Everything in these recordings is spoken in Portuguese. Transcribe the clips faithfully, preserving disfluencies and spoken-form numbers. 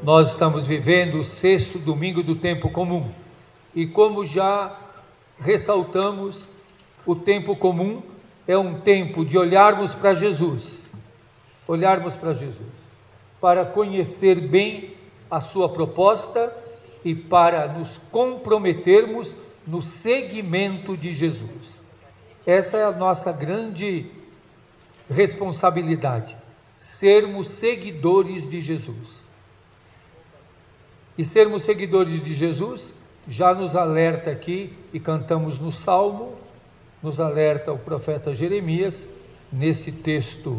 Nós estamos vivendo o sexto domingo do tempo comum. E como já ressaltamos, o tempo comum é um tempo de olharmos para Jesus, olharmos para Jesus, para conhecer bem a sua proposta e para nos comprometermos no seguimento de Jesus. Essa é a nossa grande responsabilidade, sermos seguidores de Jesus. E sermos seguidores de Jesus já nos alerta aqui, e cantamos no Salmo, nos alerta o profeta Jeremias, nesse texto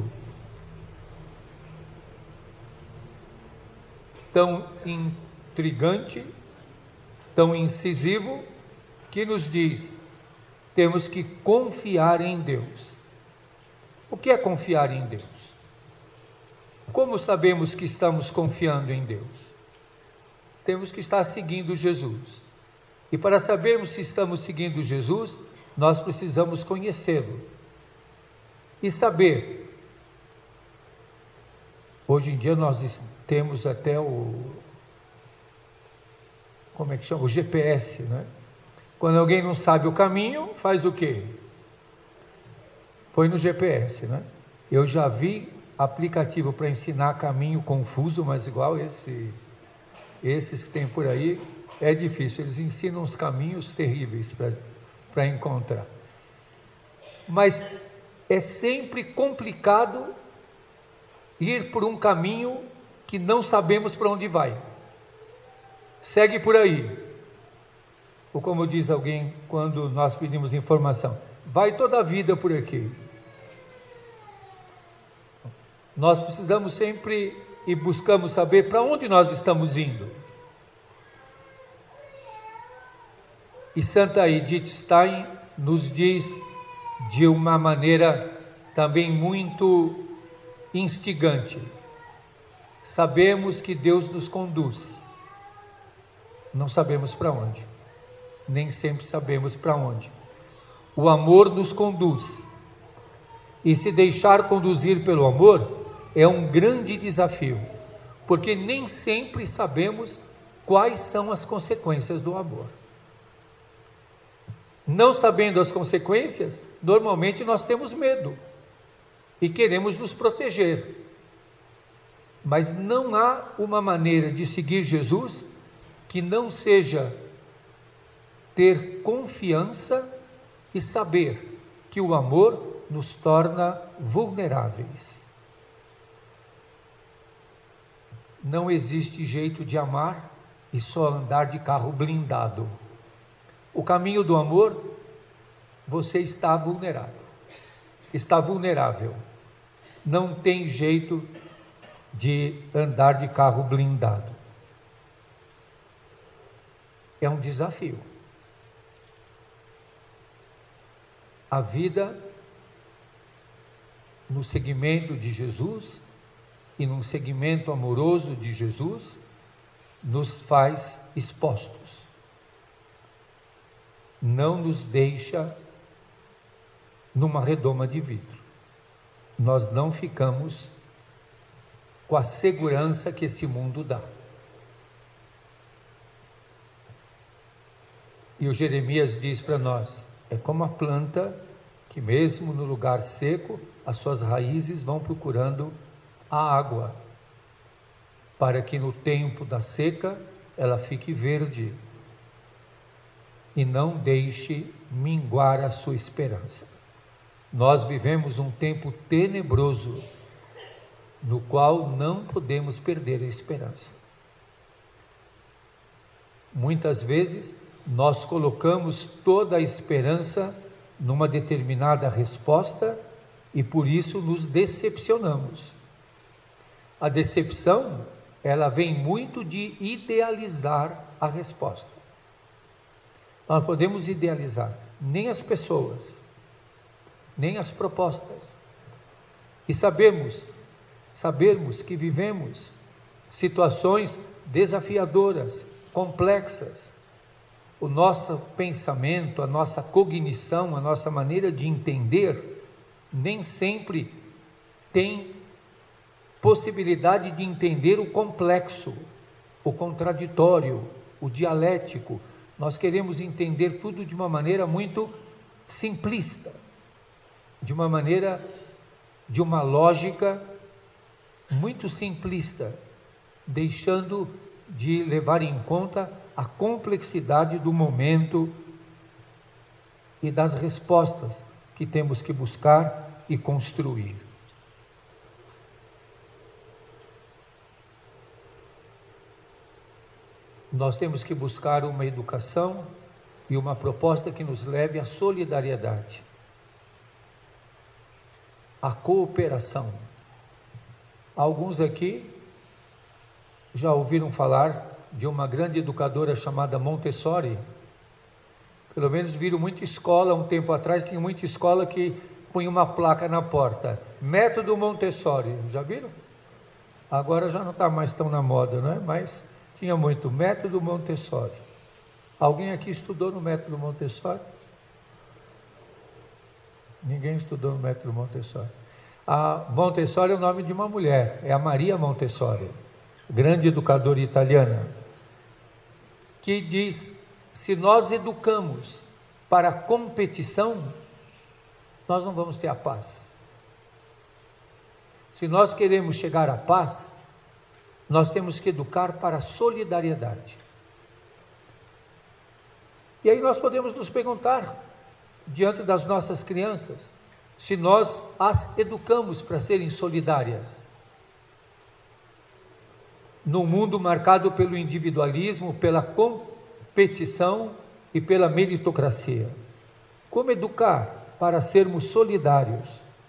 tão intrigante, tão incisivo, que nos diz: temos que confiar em Deus. O que é confiar em Deus? Como sabemos que estamos confiando em Deus? Temos que estar seguindo Jesus. E para sabermos se estamos seguindo Jesus, nós precisamos conhecê-lo e saber. Hoje em dia nós temos até o, como é que chama? O G P S, né? Quando alguém não sabe o caminho, faz o quê? Põe no G P S, né? Eu já vi aplicativo para ensinar caminho confuso, mas igual esse, esses que tem por aí, é difícil. Eles ensinam uns caminhos terríveis para para encontrar. Mas é sempre complicado ir por um caminho que não sabemos para onde vai. Segue por aí. Ou como diz alguém quando nós pedimos informação, vai toda a vida por aqui. Nós precisamos sempre e buscamos saber para onde nós estamos indo. E Santa Edith Stein nos diz de uma maneira também muito instigante: sabemos que Deus nos conduz, não sabemos para onde, nem sempre sabemos para onde. O amor nos conduz, e se deixar conduzir pelo amor é um grande desafio, porque nem sempre sabemos quais são as consequências do amor. Não sabendo as consequências, normalmente nós temos medo e queremos nos proteger. Mas não há uma maneira de seguir Jesus que não seja ter confiança e saber que o amor nos torna vulneráveis. Não existe jeito de amar e só andar de carro blindado. O caminho do amor, você está vulnerável, está vulnerável, não tem jeito de andar de carro blindado. É um desafio. A vida no seguimento de Jesus e num seguimento amoroso de Jesus nos faz expostos. Não nos deixa numa redoma de vidro. Nós não ficamos com a segurança que esse mundo dá. E o Jeremias diz para nós: é como a planta que mesmo no lugar seco, as suas raízes vão procurando a água, para que no tempo da seca ela fique verde e não deixe minguar a sua esperança. Nós vivemos um tempo tenebroso, no qual não podemos perder a esperança. Muitas vezes nós colocamos toda a esperança numa determinada resposta e por isso nos decepcionamos. A decepção, ela vem muito de idealizar a resposta. Nós não podemos idealizar nem as pessoas, nem as propostas. E sabemos, sabermos que vivemos situações desafiadoras, complexas. O nosso pensamento, a nossa cognição, a nossa maneira de entender, nem sempre tem possibilidade de entender o complexo. o contraditório, o dialético. Nós queremos entender tudo de uma maneira muito simplista, de uma maneira, de uma lógica muito simplista, deixando de levar em conta a complexidade do momento e das respostas que temos que buscar e construir. Nós temos que buscar uma educação e uma proposta que nos leve à solidariedade, à cooperação. Alguns aqui já ouviram falar de uma grande educadora chamada Montessori. Pelo menos viram muita escola, um tempo atrás tinha muita escola que punha uma placa na porta, método Montessori, já viram? Agora já não está mais tão na moda, não é? Mas tinha muito método Montessori. Alguém aqui estudou no método Montessori? Ninguém estudou no método Montessori. A Montessori é o nome de uma mulher, é a Maria Montessori, grande educadora italiana, que diz: se nós educamos para a competição, nós não vamos ter a paz. Se nós queremos chegar à paz, nós temos que educar para a solidariedade. E aí nós podemos nos perguntar, diante das nossas crianças, se nós as educamos para serem solidárias. Num mundo marcado pelo individualismo, pela competição e pela meritocracia. Como educar para sermos solidários?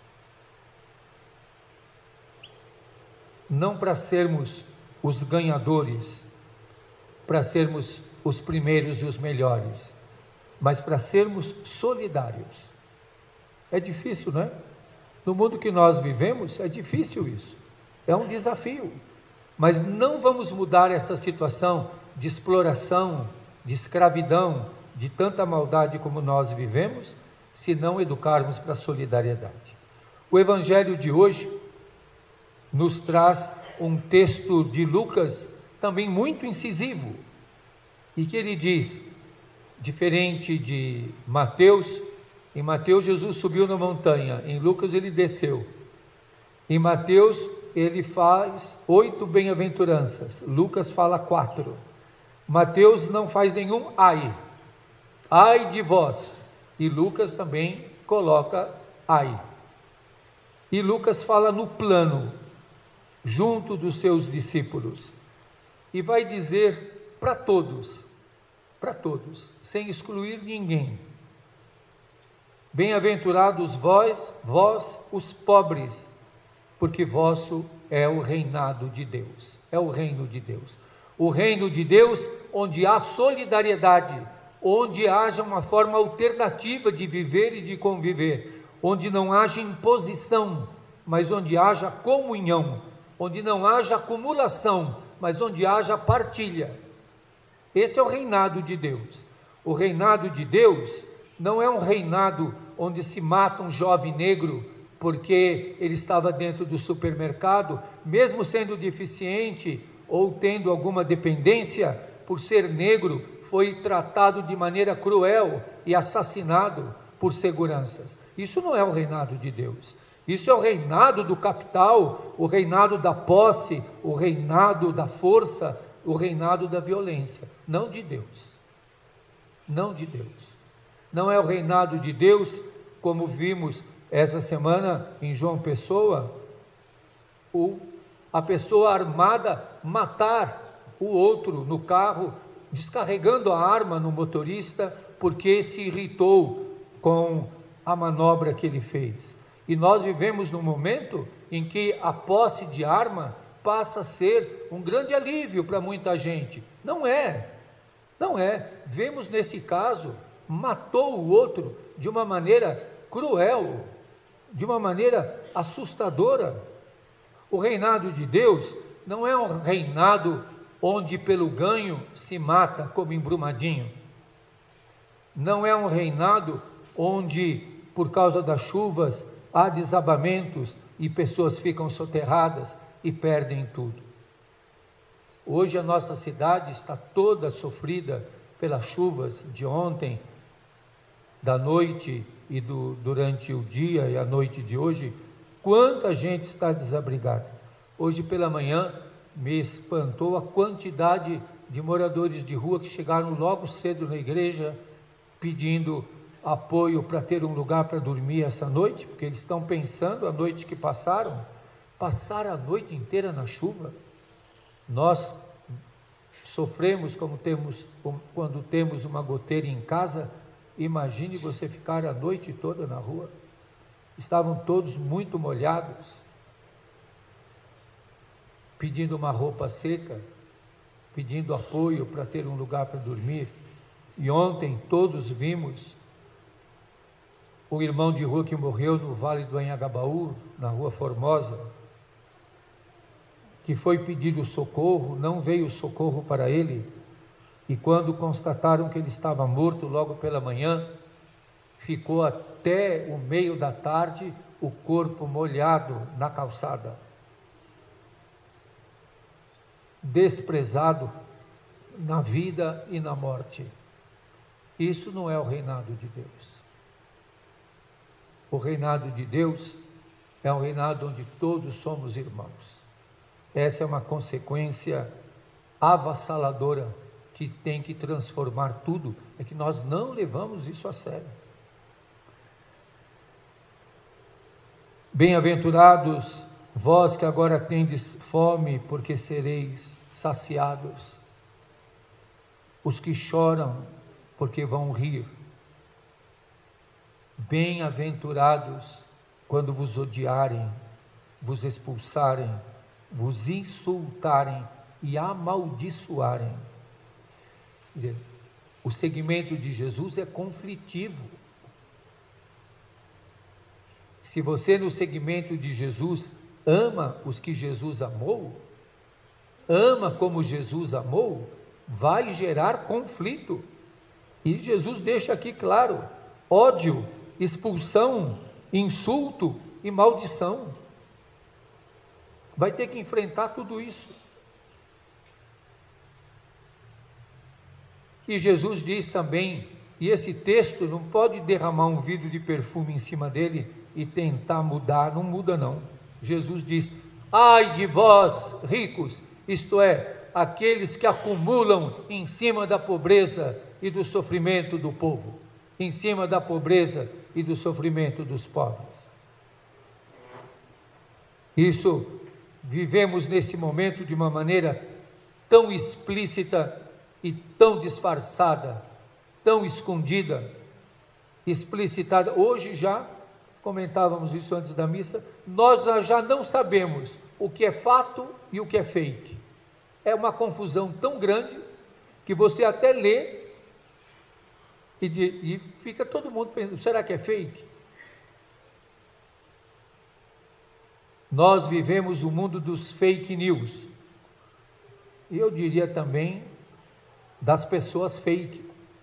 Não para sermos os ganhadores, para sermos os primeiros e os melhores, mas para sermos solidários. É difícil, não é? No mundo que nós vivemos, é difícil isso. É um desafio. Mas não vamos mudar essa situação de exploração, de escravidão, de tanta maldade como nós vivemos, se não educarmos para a solidariedade. O Evangelho de hoje nos traz um texto de Lucas também muito incisivo, e que ele diz, diferente de Mateus, em Mateus Jesus subiu na montanha, em Lucas ele desceu. Em Mateus ele faz oito bem-aventuranças, Lucas fala quatro. Mateus não faz nenhum ai, ai de vós, e Lucas também coloca ai. E Lucas fala no plano, junto dos seus discípulos, e vai dizer para todos, para todos, sem excluir ninguém: bem-aventurados vós, vós os pobres, porque vosso é o reinado de Deus, é o reino de Deus. O reino de Deus onde há solidariedade, onde haja uma forma alternativa de viver e de conviver, onde não haja imposição, mas onde haja comunhão, onde não haja acumulação, mas onde haja partilha. Esse é o reinado de Deus. O reinado de Deus não é um reinado onde se mata um jovem negro porque ele estava dentro do supermercado, mesmo sendo deficiente ou tendo alguma dependência, por ser negro, foi tratado de maneira cruel e assassinado por seguranças. Isso não é o reinado de Deus. Isso é o reinado do capital, o reinado da posse, o reinado da força, o reinado da violência, não de Deus. Não de Deus. Não é o reinado de Deus, como vimos essa semana em João Pessoa, o, a pessoa armada matar o outro no carro, descarregando a arma no motorista, porque se irritou com a manobra que ele fez. E nós vivemos num momento em que a posse de arma passa a ser um grande alívio para muita gente. Não é, não é. Vemos nesse caso, matou o outro de uma maneira cruel, de uma maneira assustadora. O reinado de Deus não é um reinado onde pelo ganho se mata como em Brumadinho. Não é um reinado onde, por causa das chuvas, há desabamentos e pessoas ficam soterradas e perdem tudo. Hoje a nossa cidade está toda sofrida pelas chuvas de ontem, da noite e do, durante o dia e a noite de hoje. Quanta gente está desabrigada. Hoje pela manhã me espantou a quantidade de moradores de rua que chegaram logo cedo na igreja pedindo apoio para ter um lugar para dormir essa noite, porque eles estão pensando a noite que passaram, passar a noite inteira na chuva. Nós sofremos como temos, quando temos uma goteira em casa. Imagine você ficar a noite toda na rua. Estavam todos muito molhados, pedindo uma roupa seca, pedindo apoio para ter um lugar para dormir. E ontem todos vimos o irmão de rua que morreu no Vale do Anhangabaú, na Rua Formosa, que foi pedir o socorro, não veio socorro para ele, e quando constataram que ele estava morto logo pela manhã, ficou até o meio da tarde o corpo molhado na calçada, desprezado na vida e na morte. Isso não é o reinado de Deus. O reinado de Deus é um reinado onde todos somos irmãos. Essa é uma consequência avassaladora que tem que transformar tudo, é que nós não levamos isso a sério. Bem-aventurados vós que agora tendes fome, porque sereis saciados. Os que choram, porque vão rir. Bem-aventurados quando vos odiarem, vos expulsarem, vos insultarem e amaldiçoarem. Quer dizer, o segmento de Jesus é conflitivo. Se você no segmento de Jesus ama os que Jesus amou, ama como Jesus amou, vai gerar conflito. E Jesus deixa aqui claro: ódio, expulsão, insulto e maldição. Vai ter que enfrentar tudo isso. E Jesus diz também, e esse texto não pode derramar um vidro de perfume em cima dele e tentar mudar, não muda não. Jesus diz: ai de vós ricos, isto é, aqueles que acumulam em cima da pobreza e do sofrimento do povo, em cima da pobreza e do sofrimento dos pobres. Isso, vivemos nesse momento de uma maneira tão explícita e tão disfarçada, tão escondida, explicitada. Hoje já, comentávamos isso antes da missa, nós já não sabemos o que é fato e o que é fake. É uma confusão tão grande que você até lê e, de, e fica todo mundo pensando, será que é fake? Nós vivemos o mundo dos fake news, e eu diria também das pessoas fake.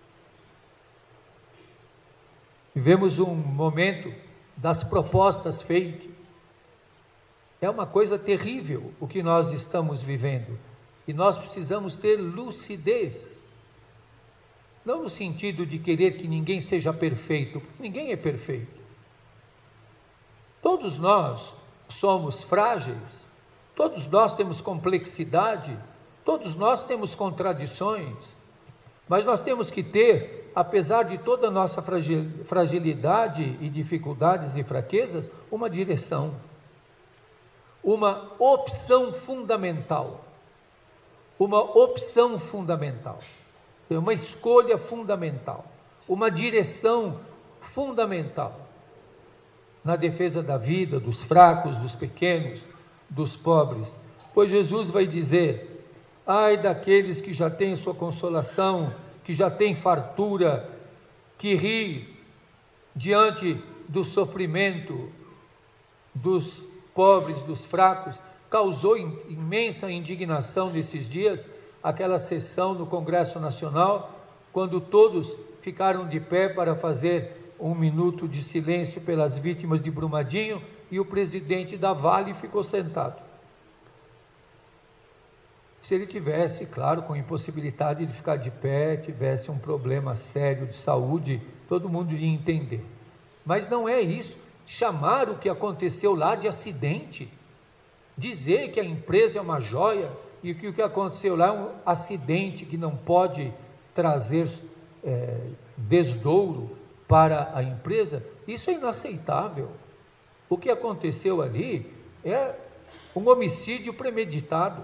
Vivemos um momento das propostas fake. É uma coisa terrível o que nós estamos vivendo, e nós precisamos ter lucidez, não no sentido de querer que ninguém seja perfeito, porque ninguém é perfeito. Todos nós somos frágeis, todos nós temos complexidade, todos nós temos contradições, mas nós temos que ter, apesar de toda a nossa fragilidade e dificuldades e fraquezas, uma direção, uma opção fundamental, uma opção fundamental, uma escolha fundamental, uma direção fundamental na defesa da vida, dos fracos, dos pequenos, dos pobres. Pois Jesus vai dizer: ai daqueles que já têm sua consolação, que já têm fartura, que ri diante do sofrimento dos pobres, dos fracos. Causou imensa indignação nesses dias aquela sessão no Congresso Nacional, quando todos ficaram de pé para fazer um minuto de silêncio pelas vítimas de Brumadinho, e o presidente da Vale ficou sentado. se ele tivesse, claro, com impossibilidade de ficar de pé, tivesse um problema sério de saúde, todo mundo iria entender. Mas não é isso, chamar o que aconteceu lá de acidente, dizer que a empresa é uma joia e que o que aconteceu lá é um acidente que não pode trazer é, desdouro para a empresa, isso é inaceitável. O que aconteceu ali é um homicídio premeditado.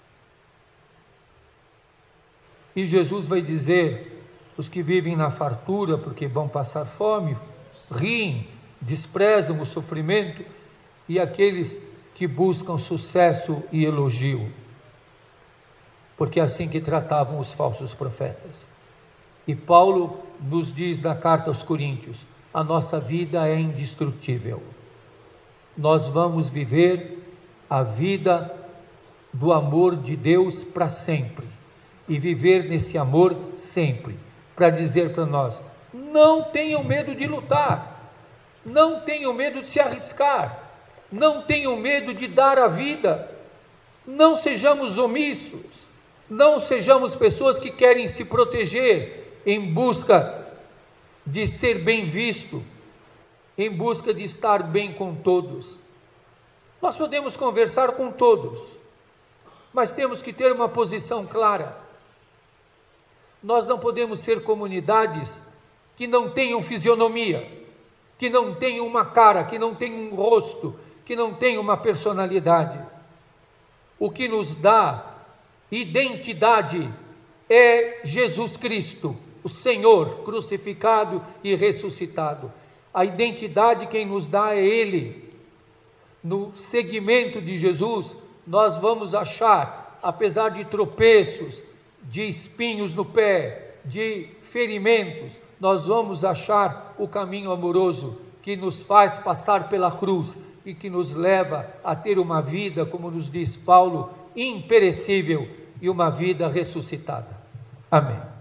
E Jesus vai dizer, os que vivem na fartura porque vão passar fome, riem, desprezam o sofrimento, e aqueles que buscam sucesso e elogio, porque é assim que tratavam os falsos profetas. E Paulo nos diz na carta aos Coríntios, a nossa vida é indestrutível. Nós vamos viver a vida do amor de Deus para sempre, e viver nesse amor sempre, para dizer para nós, não tenham medo de lutar, não tenham medo de se arriscar, não tenham medo de dar a vida, não sejamos omissos, não sejamos pessoas que querem se proteger em busca de ser bem visto, em busca de estar bem com todos. Nós podemos conversar com todos, mas temos que ter uma posição clara. Nós não podemos ser comunidades que não tenham fisionomia, que não tenham uma cara, que não tenham um rosto, que não tenham uma personalidade. O que nos dá identidade é Jesus Cristo, o Senhor crucificado e ressuscitado. A identidade quem nos dá é Ele. No seguimento de Jesus, nós vamos achar, apesar de tropeços, de espinhos no pé, de ferimentos, nós vamos achar o caminho amoroso que nos faz passar pela cruz e que nos leva a ter uma vida, como nos diz Paulo, imperecível e uma vida ressuscitada. Amém.